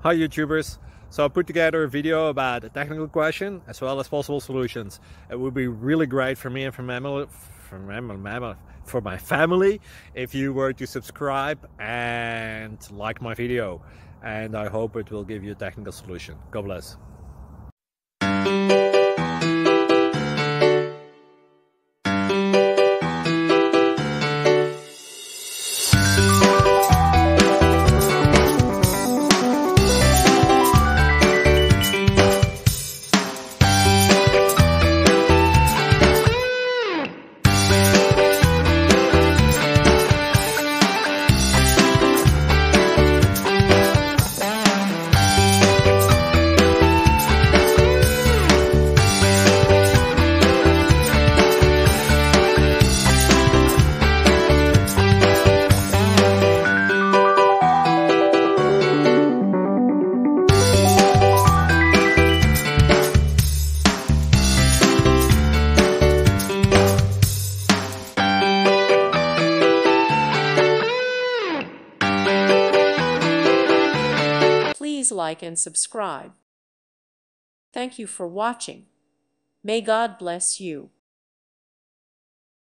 Hi YouTubers! So I put together a video about a technical question as well as possible solutions. It would be really great for me and for my family if you were to subscribe and like my video, and I hope it will give you a technical solution. God bless. Please like and subscribe. Thank you for watching. May God bless you.